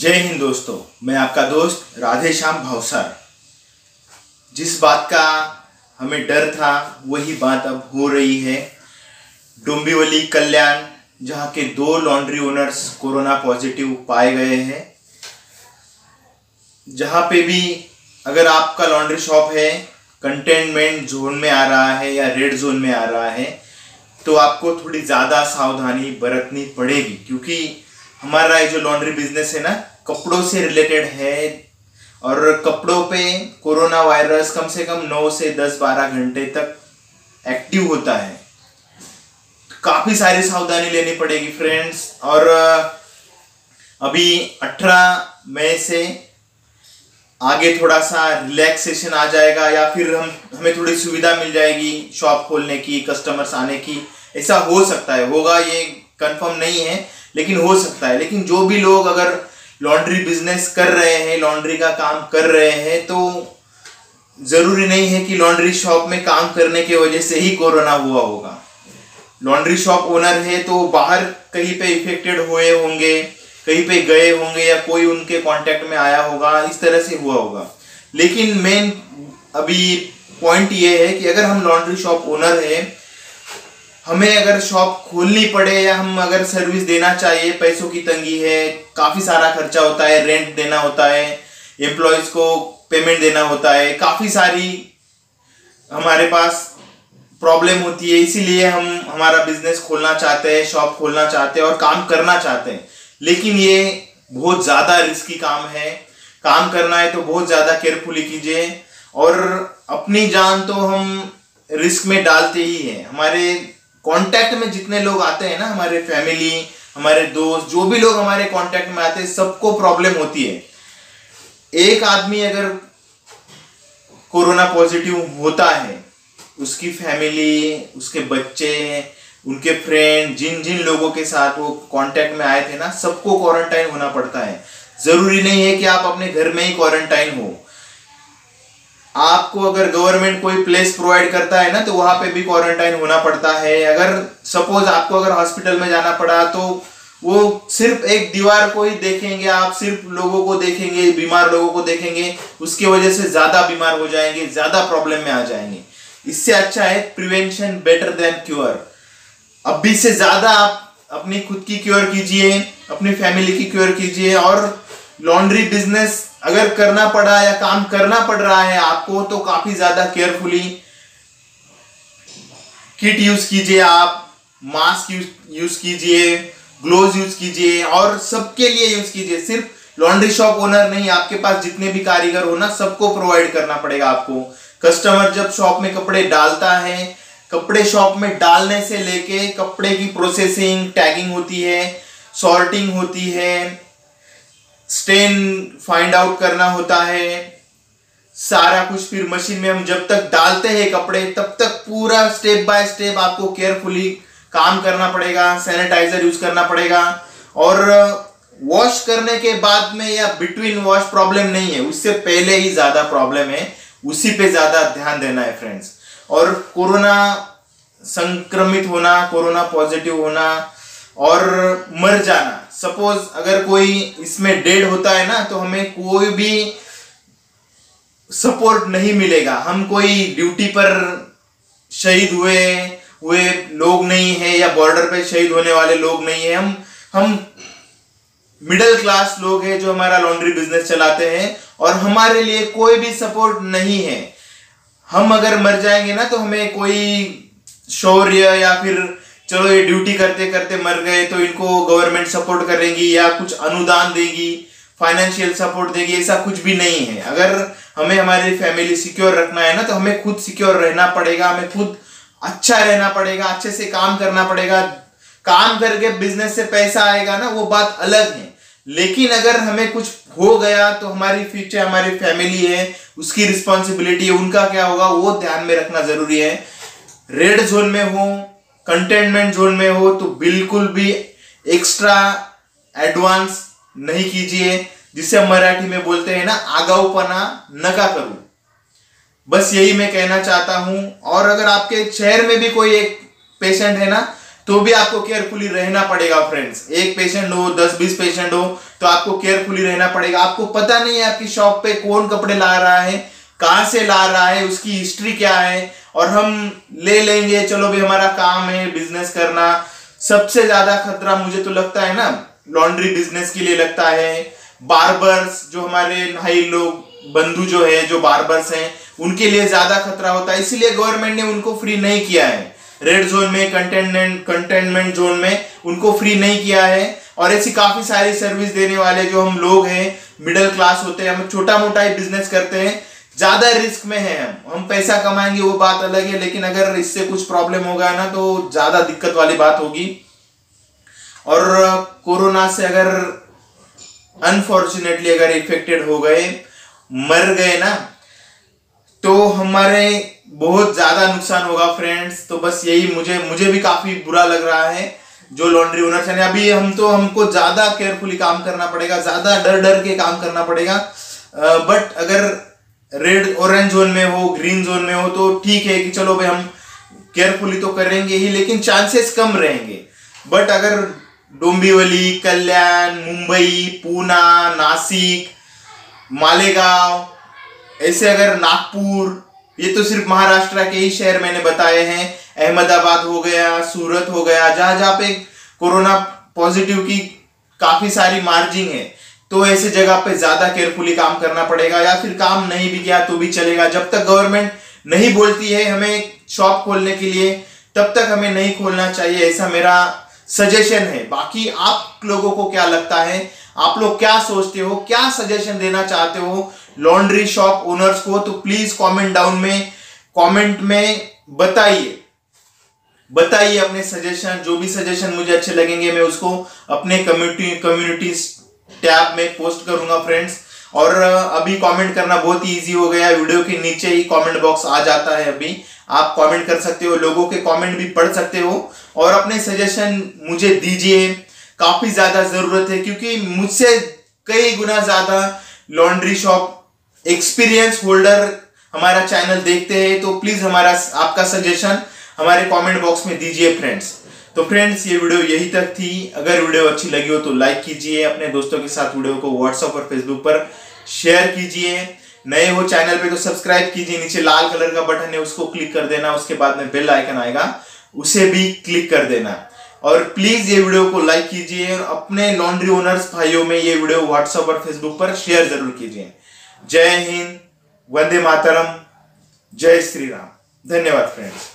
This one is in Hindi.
जय हिंद दोस्तों, मैं आपका दोस्त राधे श्याम भावसार। जिस बात का हमें डर था वही बात अब हो रही है। डोंबिवली कल्याण, जहां के 2 लॉन्ड्री ओनर्स कोरोना पॉजिटिव पाए गए हैं। जहां पे भी अगर आपका लॉन्ड्री शॉप है कंटेनमेंट जोन में आ रहा है या रेड जोन में आ रहा है तो आपको थोड़ी ज़्यादा सावधानी बरतनी पड़ेगी, क्योंकि हमारा ये जो लॉन्ड्री बिजनेस है ना, कपड़ों से रिलेटेड है और कपड़ों पे कोरोना वायरस कम से कम 9 से 10-12 घंटे तक एक्टिव होता है। काफ़ी सारी सावधानी लेनी पड़ेगी फ्रेंड्स। और अभी 18 मई से आगे थोड़ा सा रिलैक्सेशन आ जाएगा या फिर हमें थोड़ी सुविधा मिल जाएगी शॉप खोलने की, कस्टमर्स आने की। ऐसा हो सकता है, होगा ये कंफर्म नहीं है लेकिन हो सकता है। लेकिन जो भी लोग अगर लॉन्ड्री बिजनेस कर रहे हैं, लॉन्ड्री का काम कर रहे हैं, तो जरूरी नहीं है कि लॉन्ड्री शॉप में काम करने की वजह से ही कोरोना हुआ होगा। लॉन्ड्री शॉप ओनर है तो बाहर कहीं पे इफेक्टेड हुए होंगे, कहीं पे गए होंगे या कोई उनके कांटेक्ट में आया होगा, इस तरह से हुआ होगा। लेकिन मेन अभी पॉइंट ये है कि अगर हम लॉन्ड्री शॉप ओनर है, हमें अगर शॉप खोलनी पड़े या हम अगर सर्विस देना चाहिए, पैसों की तंगी है, काफी सारा खर्चा होता है, रेंट देना होता है, एम्प्लॉयज को पेमेंट देना होता है, काफी सारी हमारे पास प्रॉब्लम होती है। इसीलिए हम हमारा बिजनेस खोलना चाहते हैं, शॉप खोलना चाहते हैं और काम करना चाहते हैं। लेकिन ये बहुत ज्यादा रिस्की काम है। काम करना है तो बहुत ज्यादा केयरफुली कीजिए और अपनी जान तो हम रिस्क में डालते ही हैं। हमारे कांटेक्ट में जितने लोग आते हैं ना, हमारे फैमिली, हमारे दोस्त, जो भी लोग हमारे कांटेक्ट में आते हैं, सबको प्रॉब्लम होती है। एक आदमी अगर कोरोना पॉजिटिव होता है, उसकी फैमिली, उसके बच्चे, उनके फ्रेंड, जिन जिन लोगों के साथ वो कांटेक्ट में आए थे ना, सबको क्वारंटाइन होना पड़ता है। जरूरी नहीं है कि आप अपने घर में ही क्वारंटाइन हो। आपको अगर गवर्नमेंट कोई प्लेस प्रोवाइड करता है ना, तो वहां पे भी क्वारंटाइन होना पड़ता है। अगर सपोज आपको अगर हॉस्पिटल में जाना पड़ा तो वो सिर्फ एक दीवार को ही देखेंगे, आप सिर्फ लोगों को देखेंगे, बीमार लोगों को देखेंगे, उसकी वजह से ज्यादा बीमार हो जाएंगे, ज्यादा प्रॉब्लम में आ जाएंगे। इससे अच्छा है प्रिवेंशन बेटर देन क्योर। अभी से ज्यादा आप अपनी खुद की क्योर कीजिए, अपनी फैमिली की क्योर कीजिए। और लॉन्ड्री बिजनेस अगर करना पड़ा या काम करना पड़ रहा है आपको, तो काफी ज्यादा केयरफुली किट यूज कीजिए, आप मास्क यूज कीजिए, ग्लोव्स यूज कीजिए और सबके लिए यूज कीजिए। सिर्फ लॉन्ड्री शॉप ओनर नहीं, आपके पास जितने भी कारीगर हो ना, सबको प्रोवाइड करना पड़ेगा आपको। कस्टमर जब शॉप में कपड़े डालता है, कपड़े शॉप में डालने से लेके कपड़े की प्रोसेसिंग, टैगिंग होती है, सॉर्टिंग होती है, स्टेन फाइंड आउट करना होता है, सारा कुछ। फिर मशीन में हम जब तक डालते हैं कपड़े, तब तक पूरा स्टेप बाय स्टेप आपको केयरफुली काम करना पड़ेगा। सैनिटाइजर यूज करना पड़ेगा और वॉश करने के बाद में या बिटवीन वॉश प्रॉब्लम नहीं है, उससे पहले ही ज्यादा प्रॉब्लम है, उसी पे ज्यादा ध्यान देना है फ्रेंड्स। और कोरोना संक्रमित होना, कोरोना पॉजिटिव होना और मर जाना, सपोज अगर कोई इसमें डेड होता है ना, तो हमें कोई भी सपोर्ट नहीं मिलेगा। हम कोई ड्यूटी पर शहीद हुए लोग नहीं है या बॉर्डर पे शहीद होने वाले लोग नहीं है। हम मिडिल क्लास लोग हैं जो हमारा लॉन्ड्री बिजनेस चलाते हैं और हमारे लिए कोई भी सपोर्ट नहीं है। हम अगर मर जाएंगे ना, तो हमें कोई शौर्य या फिर चलो ये ड्यूटी करते करते मर गए तो इनको गवर्नमेंट सपोर्ट करेगी या कुछ अनुदान देगी, फाइनेंशियल सपोर्ट देगी, ऐसा कुछ भी नहीं है। अगर हमें हमारी फैमिली सिक्योर रखना है ना, तो हमें खुद सिक्योर रहना पड़ेगा, हमें खुद अच्छा रहना पड़ेगा, अच्छे से काम करना पड़ेगा। काम करके बिजनेस से पैसा आएगा ना, वो बात अलग है। लेकिन अगर हमें कुछ हो गया तो हमारी फ्यूचर, हमारी फैमिली है, उसकी रिस्पॉन्सिबिलिटी है, उनका क्या होगा वो ध्यान में रखना जरूरी है। रेड जोन में हो, कंटेनमेंट जोन में हो, तो बिल्कुल भी एक्स्ट्रा एडवांस नहीं कीजिए, जिसे हम मराठी में बोलते हैं ना, आगाऊपना नका करूं। बस यही मैं कहना चाहता हूं। और अगर आपके शहर में भी कोई एक पेशेंट है ना, तो भी आपको केयरफुली रहना पड़ेगा फ्रेंड्स। एक पेशेंट हो, 10-20 पेशेंट हो, तो आपको केयरफुली रहना पड़ेगा। आपको पता नहीं है आपकी शॉप पे कौन कपड़े ला रहा है, कहां से ला रहा है, उसकी हिस्ट्री क्या है, और हम ले लेंगे, चलो भाई हमारा काम है बिजनेस करना। सबसे ज्यादा खतरा मुझे तो लगता है ना लॉन्ड्री बिजनेस के लिए लगता है। बार्बर्स, जो हमारे भाई लोग बंधु जो है, जो बार्बर्स हैं, उनके लिए ज्यादा खतरा होता है। इसीलिए गवर्नमेंट ने उनको फ्री नहीं किया है। रेड जोन में, कंटेनमेंट जोन में उनको फ्री नहीं किया है। और ऐसी काफी सारी सर्विस देने वाले जो हम लोग हैं, मिडिल क्लास होते हैं, हम छोटा मोटा ही बिजनेस करते हैं, ज्यादा रिस्क में है। हम पैसा कमाएंगे वो बात अलग है, लेकिन अगर इससे कुछ प्रॉब्लम होगा ना तो ज्यादा दिक्कत वाली बात होगी। और कोरोना से अगर अनफॉर्चुनेटली अगर इफेक्टेड हो गए, मर गए ना, तो हमारे बहुत ज्यादा नुकसान होगा फ्रेंड्स। तो बस यही मुझे भी काफी बुरा लग रहा है जो लॉन्ड्री ओनर्स हैं। अभी हमको ज्यादा केयरफुली काम करना पड़ेगा, ज्यादा डर के काम करना पड़ेगा। बट अगर रेड ऑरेंज जोन में हो, ग्रीन जोन में हो, तो ठीक है कि चलो भाई हम केयरफुली तो करेंगे ही, लेकिन चांसेस कम रहेंगे। बट अगर डोंबिवली, कल्याण, मुंबई, पूना, नासिक, मालेगांव, ऐसे अगर नागपुर, ये तो सिर्फ महाराष्ट्र के ही शहर मैंने बताए हैं, अहमदाबाद हो गया, सूरत हो गया, जहां जहां पे कोरोना पॉजिटिव की काफी सारी मार्जिन है, तो ऐसे जगह पे ज्यादा केयरफुली काम करना पड़ेगा। या फिर काम नहीं भी किया तो भी चलेगा, जब तक गवर्नमेंट नहीं बोलती है हमें शॉप खोलने के लिए, तब तक हमें नहीं खोलना चाहिए, ऐसा मेरा सजेशन है। बाकी आप लोगों को क्या लगता है, आप लोग क्या सोचते हो, क्या सजेशन देना चाहते हो लॉन्ड्री शॉप ओनर्स को, तो प्लीज कमेंट में बताइए अपने सजेशन। जो भी सजेशन मुझे अच्छे लगेंगे मैं उसको अपने कम्युनिटी टैब में पोस्ट करूंगा फ्रेंड्स। और अभी कमेंट करना बहुत ही इजी हो गया है, वीडियो के नीचे ही कमेंट बॉक्स आ जाता है। अभी आप कमेंट कर सकते हो, लोगों के कमेंट भी पढ़ सकते हो और अपने सजेशन मुझे दीजिए। काफी ज्यादा जरूरत है, क्योंकि मुझसे कई गुना ज्यादा लॉन्ड्री शॉप एक्सपीरियंस होल्डर हमारा चैनल देखते हैं। तो प्लीज आपका सजेशन हमारे कमेंट बॉक्स में दीजिए फ्रेंड्स। तो फ्रेंड्स ये वीडियो यही तक थी। अगर वीडियो अच्छी लगी हो तो लाइक कीजिए, अपने दोस्तों के साथ वीडियो को व्हाट्सएप और फेसबुक पर शेयर कीजिए। नए हो चैनल पे तो सब्सक्राइब कीजिए, नीचे लाल कलर का बटन है उसको क्लिक कर देना, उसके बाद में बेल आइकन आएगा उसे भी क्लिक कर देना। और प्लीज ये वीडियो को लाइक कीजिए और अपने लॉन्ड्री ओनर्स भाइयों में ये वीडियो व्हाट्सएप और फेसबुक पर शेयर जरूर कीजिए। जय हिंद, वंदे मातरम, जय श्री राम। धन्यवाद फ्रेंड्स।